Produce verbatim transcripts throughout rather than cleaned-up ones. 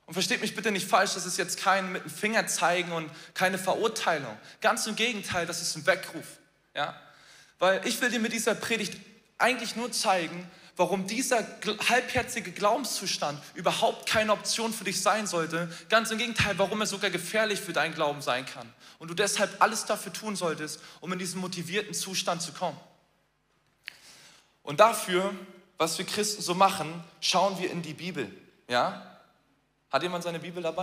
Und versteht mich bitte nicht falsch, das ist jetzt kein mit dem Finger zeigen und keine Verurteilung. Ganz im Gegenteil, das ist ein Weckruf. Ja? Weil ich will dir mit dieser Predigt eigentlich nur zeigen, warum dieser halbherzige Glaubenszustand überhaupt keine Option für dich sein sollte. Ganz im Gegenteil, warum er sogar gefährlich für deinen Glauben sein kann. Und du deshalb alles dafür tun solltest, um in diesen motivierten Zustand zu kommen. Und dafür, was wir Christen so machen, schauen wir in die Bibel. Ja? Hat jemand seine Bibel dabei?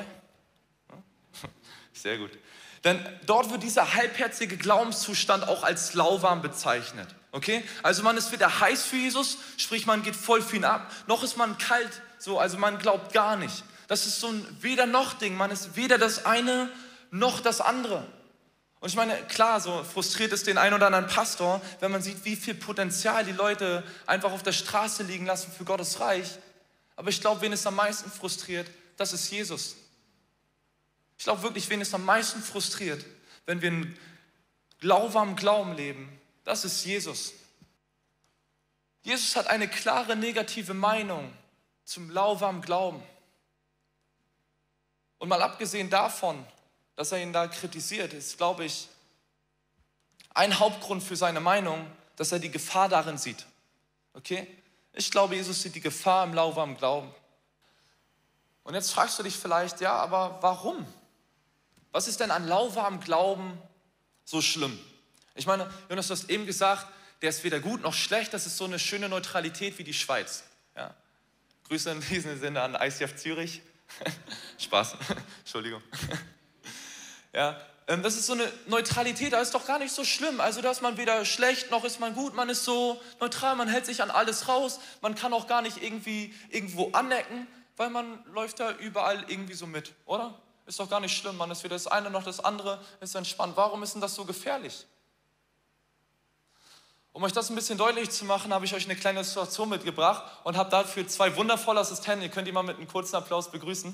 Sehr gut. Denn dort wird dieser halbherzige Glaubenszustand auch als lauwarm bezeichnet. Okay? Also man ist weder heiß für Jesus, sprich man geht voll für ihn ab, noch ist man kalt, so, also man glaubt gar nicht. Das ist so ein Weder-noch-Ding, man ist weder das eine noch das andere. Und ich meine, klar, so frustriert es den einen oder anderen Pastor, wenn man sieht, wie viel Potenzial die Leute einfach auf der Straße liegen lassen für Gottes Reich. Aber ich glaube, wen es am meisten frustriert, das ist Jesus. Ich glaube wirklich, wen es am meisten frustriert, wenn wir einen lauwarmen Glauben leben, das ist Jesus. Jesus hat eine klare negative Meinung zum lauwarmen Glauben. Und mal abgesehen davon, dass er ihn da kritisiert, ist, glaube ich, ein Hauptgrund für seine Meinung, dass er die Gefahr darin sieht. Okay? Ich glaube, Jesus sieht die Gefahr im lauwarmen Glauben. Und jetzt fragst du dich vielleicht, ja, aber warum? Was ist denn an lauwarmem Glauben so schlimm? Ich meine, Jonas, du hast eben gesagt, der ist weder gut noch schlecht, das ist so eine schöne Neutralität wie die Schweiz. Ja? Grüße in diesem Sinne an I C F Zürich. Spaß, Entschuldigung. Ja, das ist so eine Neutralität, da ist doch gar nicht so schlimm. Also da ist man weder schlecht, noch ist man gut, man ist so neutral, man hält sich an alles raus, man kann auch gar nicht irgendwie irgendwo anecken, weil man läuft da überall irgendwie so mit, oder? Ist doch gar nicht schlimm, man ist weder das eine noch das andere, ist entspannt. Warum ist denn das so gefährlich? Um euch das ein bisschen deutlich zu machen, habe ich euch eine kleine Situation mitgebracht und habe dafür zwei wundervolle Assistenten. Ihr könnt die mal mit einem kurzen Applaus begrüßen.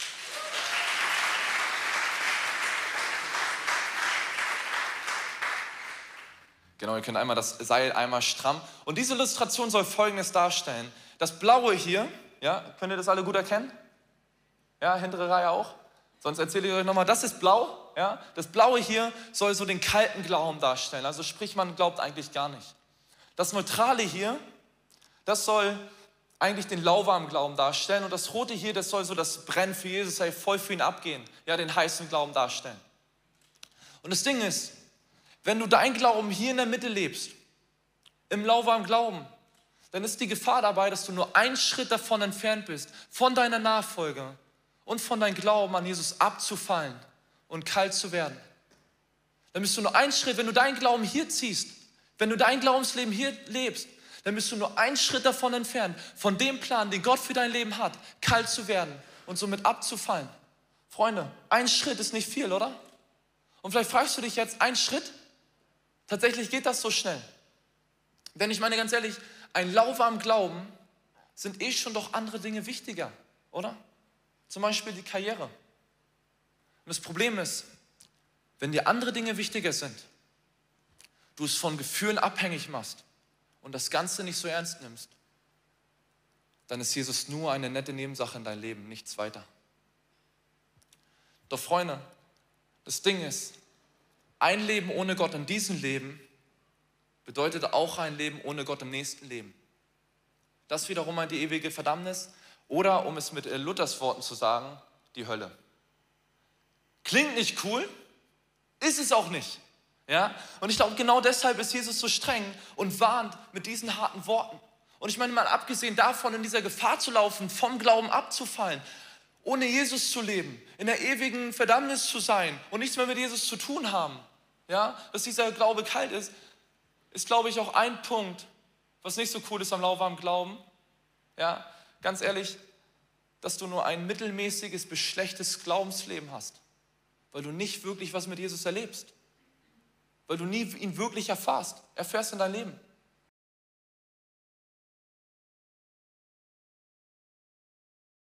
Genau, ihr könnt einmal das Seil einmal stramm. Und diese Illustration soll Folgendes darstellen. Das Blaue hier, ja, könnt ihr das alle gut erkennen? Ja, hintere Reihe auch? Sonst erzähle ich euch nochmal, das ist blau. Ja? Das Blaue hier soll so den kalten Glauben darstellen. Also sprich, man glaubt eigentlich gar nicht. Das Neutrale hier, das soll eigentlich den lauwarmen Glauben darstellen. Und das Rote hier, das soll so das Brennen für Jesus, hey, voll für ihn abgehen. Ja, den heißen Glauben darstellen. Und das Ding ist, wenn du deinen Glauben hier in der Mitte lebst, im lauwarmen Glauben, dann ist die Gefahr dabei, dass du nur einen Schritt davon entfernt bist, von deiner Nachfolge und von deinem Glauben an Jesus abzufallen und kalt zu werden. Dann bist du nur einen Schritt, wenn du deinen Glauben hier ziehst, wenn du dein Glaubensleben hier lebst, dann bist du nur einen Schritt davon entfernt, von dem Plan, den Gott für dein Leben hat, kalt zu werden und somit abzufallen. Freunde, ein Schritt ist nicht viel, oder? Und vielleicht fragst du dich jetzt, ein Schritt? Tatsächlich geht das so schnell. Denn ich meine ganz ehrlich, ein lauwarmen Glauben sind eh schon doch andere Dinge wichtiger, oder? Zum Beispiel die Karriere. Und das Problem ist, wenn dir andere Dinge wichtiger sind, du es von Gefühlen abhängig machst und das Ganze nicht so ernst nimmst, dann ist Jesus nur eine nette Nebensache in deinem Leben, nichts weiter. Doch Freunde, das Ding ist, ein Leben ohne Gott in diesem Leben bedeutet auch ein Leben ohne Gott im nächsten Leben. Das wiederum meint die ewige Verdammnis oder, um es mit Luthers Worten zu sagen, die Hölle. Klingt nicht cool, ist es auch nicht. Ja? Und ich glaube, genau deshalb ist Jesus so streng und warnt mit diesen harten Worten. Und ich meine mal, abgesehen davon, in dieser Gefahr zu laufen, vom Glauben abzufallen, ohne Jesus zu leben, in der ewigen Verdammnis zu sein und nichts mehr mit Jesus zu tun haben, ja, dass dieser Glaube kalt ist, ist, glaube ich, auch ein Punkt, was nicht so cool ist am lauwarmen Glauben. Ja, ganz ehrlich, dass du nur ein mittelmäßiges bis schlechtes Glaubensleben hast, weil du nicht wirklich was mit Jesus erlebst, weil du nie ihn wirklich erfährst, erfährst in deinem Leben.